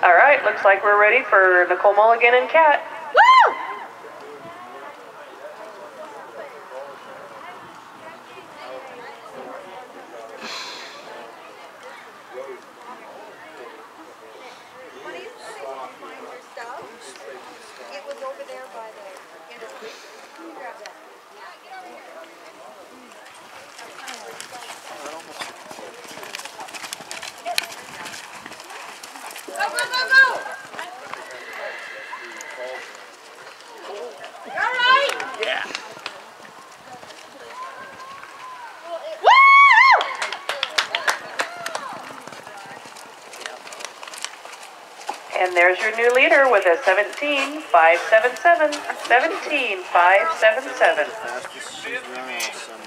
All right, looks like we're ready for Nicole Mulligan and Kat. Woo! It was over there by the interview. Can you grab that? Go, go, go, go! You all right? Yeah. And there's your new leader with a 17.577. 17.577. Fastest she's run all summer.